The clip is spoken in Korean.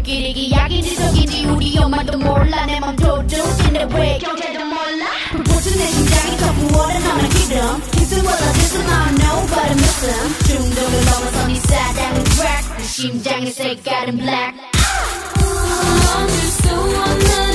우리끼리 약인지 속인지 우리 엄마도 몰라 내 맘 도둑인데 왜 경찰도 몰라 불꽃은 내 심장이 더 부어라 너는 기름 기승보다 지승 I know but I miss him 중독을 넘어서 네 사랑은 crack 내 심장의 색깔은 black 멈출 수 없는